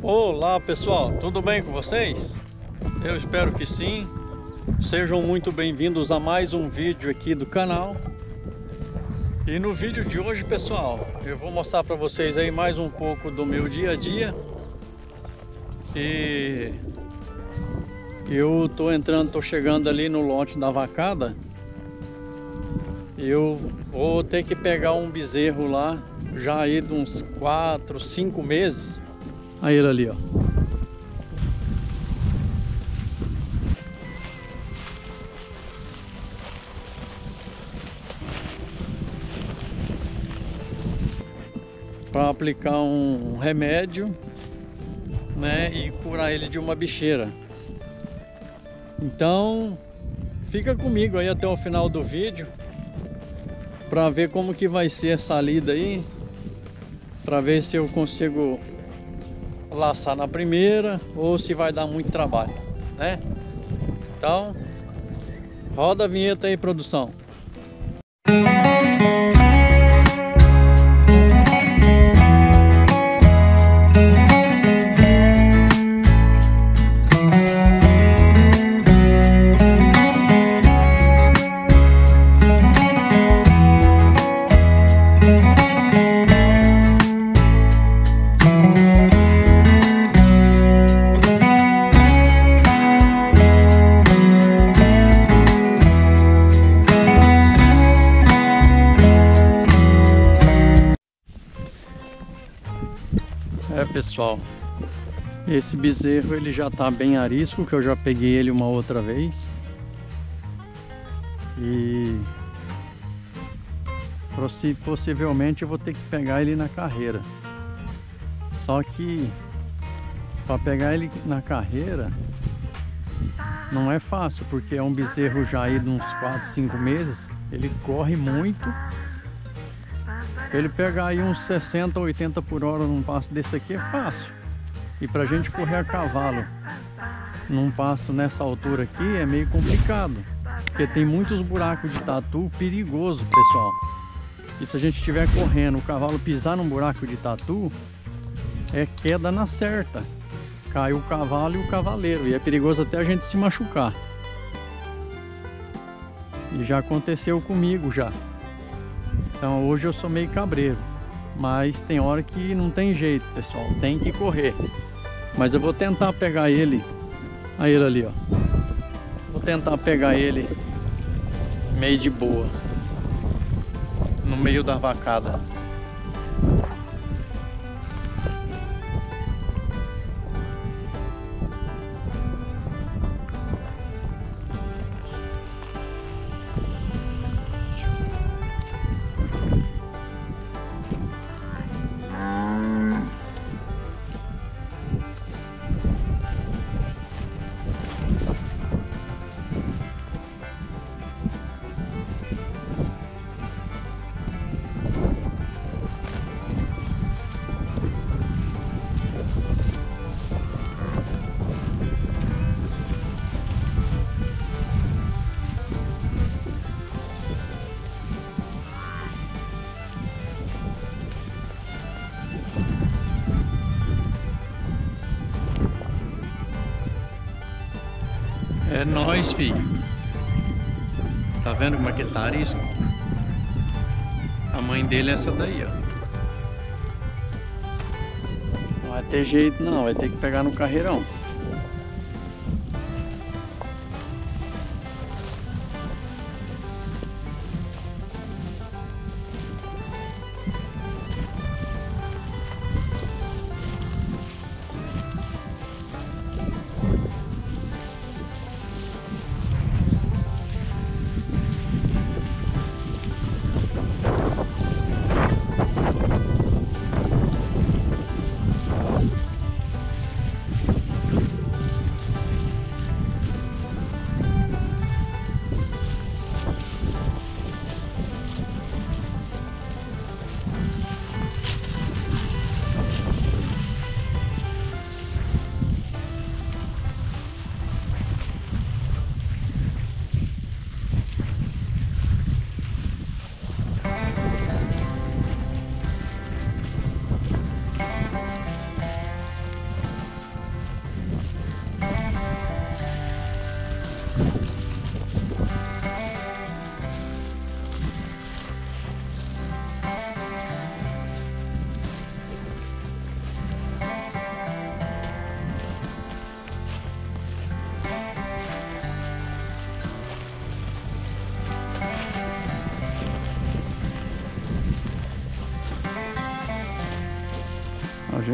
Olá pessoal, tudo bem com vocês? Eu espero que sim. Sejam muito bem-vindos a mais um vídeo aqui do canal. E no vídeo de hoje, pessoal, eu vou mostrar para vocês aí mais um pouco do meu dia a dia. E eu tô chegando ali no lote da vacada. Eu vou ter que pegar um bezerro lá, já aí de uns 4, 5 meses. Aí ele ali, ó. Para aplicar um remédio, né, e curar ele de uma bicheira. Então, fica comigo aí até o final do vídeo para ver como que vai ser essa lida aí, para ver se eu consigo laçar na primeira ou se vai dar muito trabalho, né? Então, roda a vinheta aí, produção. Pessoal, esse bezerro ele já tá bem arisco, que eu já peguei ele uma outra vez. E possivelmente eu vou ter que pegar ele na carreira. Só que para pegar ele na carreira não é fácil, porque é um bezerro já aí de uns 4, 5 meses. Ele corre muito. Ele pegar aí uns 60, 80 por hora num pasto desse aqui é fácil. E pra gente correr a cavalo num pasto nessa altura aqui é meio complicado, porque tem muitos buracos de tatu perigoso, pessoal. E se a gente estiver correndo, o cavalo pisar num buraco de tatu, é queda na certa. Cai o cavalo e o cavaleiro, e é perigoso até a gente se machucar. E já aconteceu comigo já. Então hoje eu sou meio cabreiro, mas tem hora que não tem jeito, pessoal, tem que correr. Mas eu vou tentar pegar ele, aí ele ali, ó. Vou tentar pegar ele meio de boa, no meio da vacada. É nóis, filho. Tá vendo como é que tá arisco? A mãe dele é essa daí, ó. Não vai ter jeito não, vai ter que pegar no carreirão.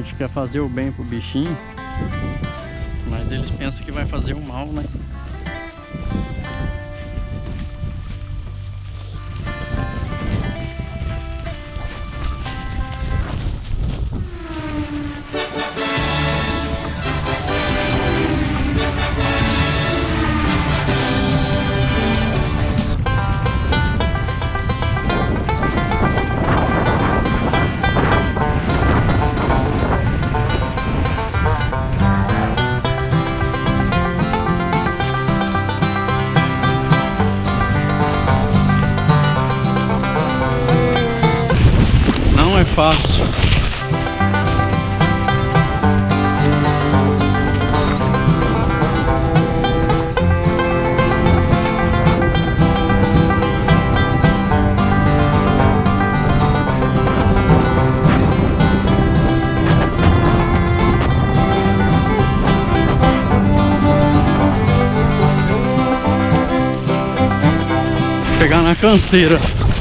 gente quer fazer o bem pro bichinho, mas eles pensam que vai fazer o mal, né? Não é fácil. Pegar na canseira.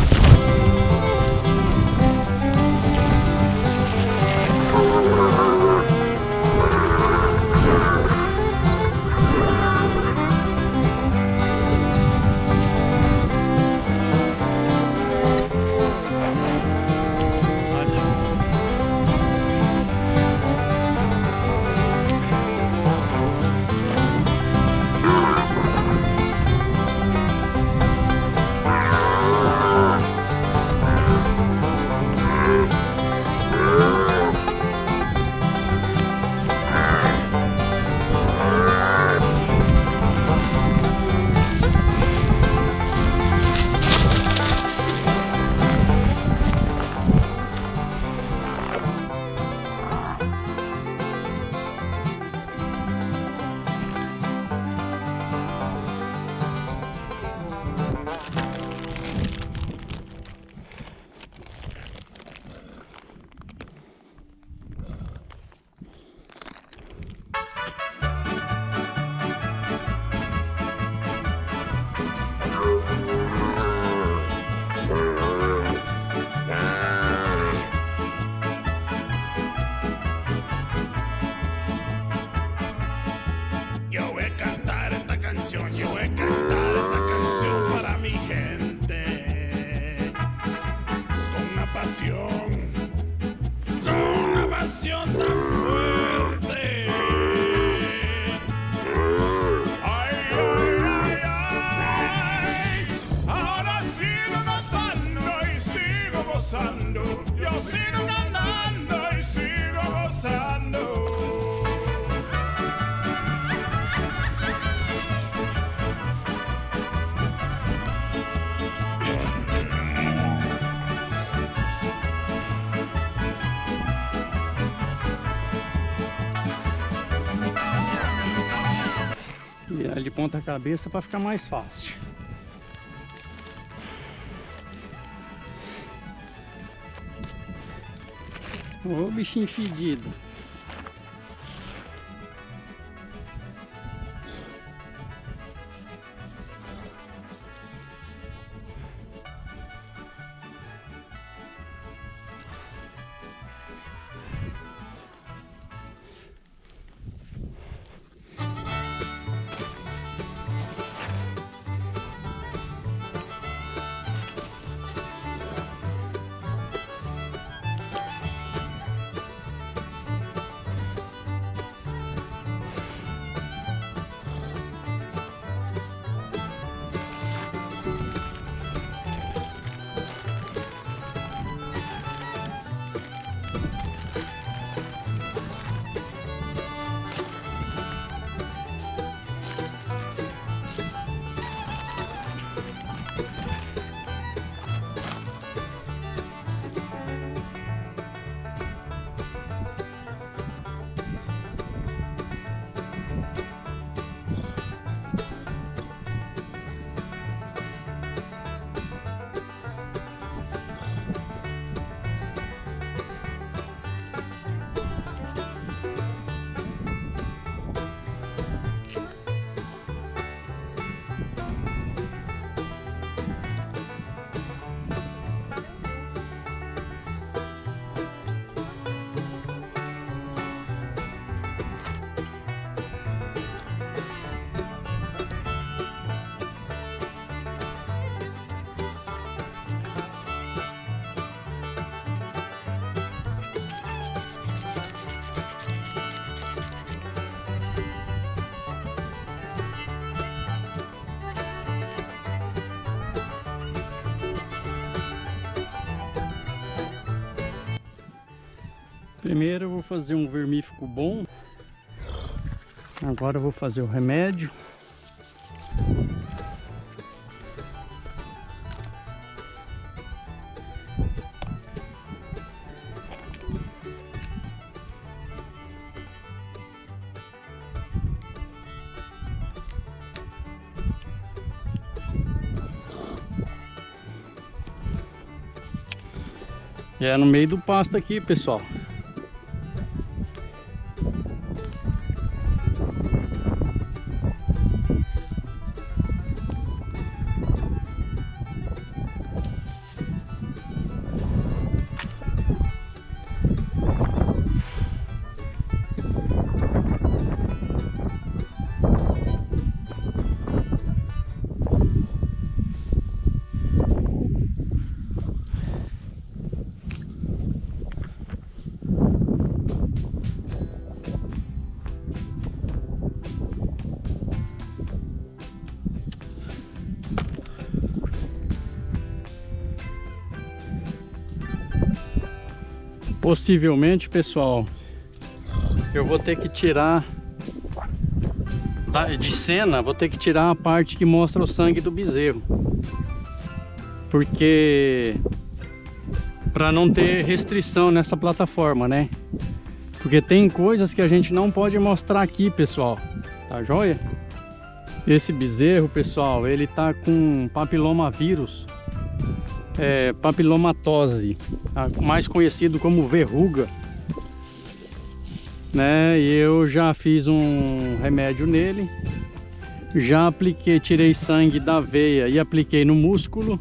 Yo voy a cantar esta canción, yo voy a cantar esta canción para mi gente. Con una pasión tan fuerte. Ay, ay, ay, ay. Ahora sigo cantando y sigo gozando. Yo sigo cantando y sigo gozando. Virar de ponta cabeça para ficar mais fácil. Ô bichinho fedido. Primeiro eu vou fazer um vermífugo bom. Agora eu vou fazer o remédio. E é no meio do pasto aqui, pessoal. Possivelmente, pessoal, eu vou ter que tirar de cena, vou ter que tirar a parte que mostra o sangue do bezerro, porque para não ter restrição nessa plataforma, né? Porque tem coisas que a gente não pode mostrar aqui, pessoal, tá joia? Esse bezerro, pessoal, ele tá com papilomavírus, papilomatose, mais conhecido como verruga, né? E eu já fiz um remédio nele, já apliquei, tirei sangue da veia e apliquei no músculo,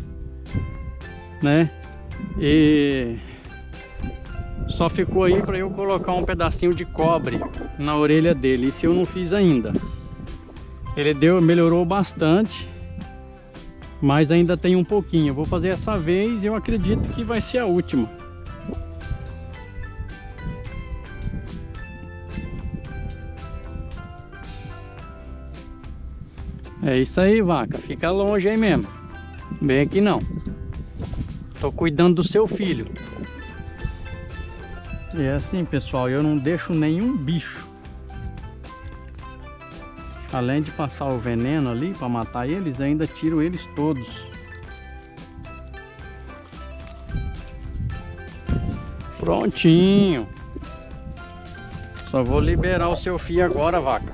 né? E só ficou aí para eu colocar um pedacinho de cobre na orelha dele. Isso eu não fiz ainda. Ele melhorou bastante, mas ainda tem um pouquinho. Eu vou fazer essa vez e eu acredito que vai ser a última. É isso aí, vaca. Fica longe aí mesmo. Bem aqui não. Tô cuidando do seu filho. E é assim, pessoal, eu não deixo nenhum bicho. Além de passar o veneno ali para matar eles, ainda tiro eles todos. Prontinho. Só vou liberar o seu fio agora, vaca.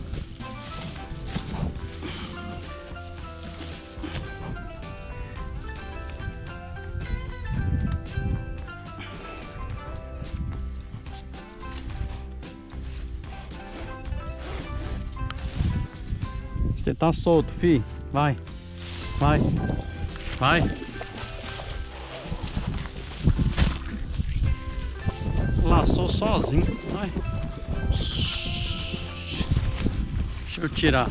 Você tá solto, fi. Vai. Vai. Vai. Laçou sozinho. Vai. Deixa eu tirar.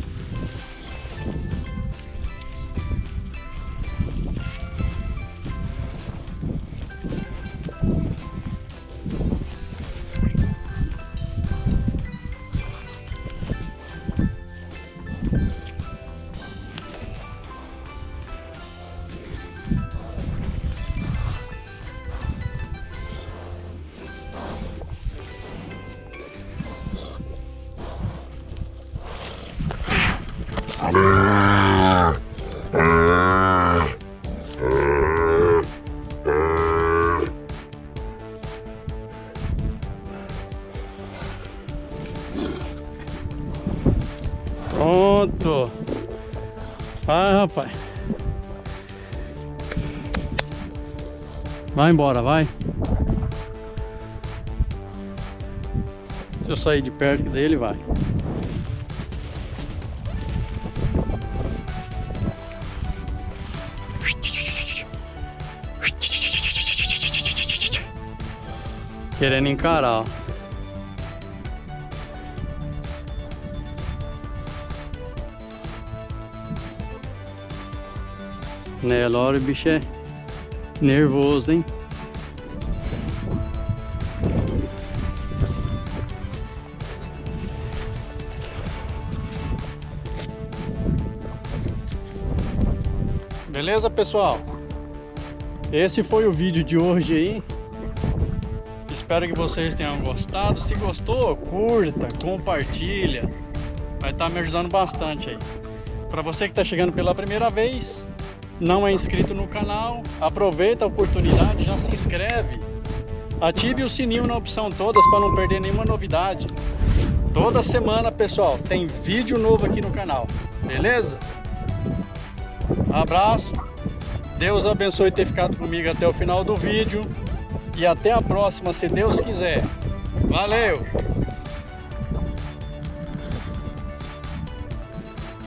Pronto. Vai, rapaz. Vai embora, vai. Se eu sair de perto dele, vai. Querendo encarar, ó. Nelore, o bicho é nervoso, hein? Beleza, pessoal? Esse foi o vídeo de hoje aí. Espero que vocês tenham gostado. Se gostou, curta, compartilha. Vai estar me ajudando bastante aí. Para você que está chegando pela primeira vez, não é inscrito no canal, aproveita a oportunidade, já se inscreve. Ative o sininho na opção todas para não perder nenhuma novidade. Toda semana, pessoal, tem vídeo novo aqui no canal. Beleza? Abraço. Deus abençoe ter ficado comigo até o final do vídeo. E até a próxima, se Deus quiser. Valeu!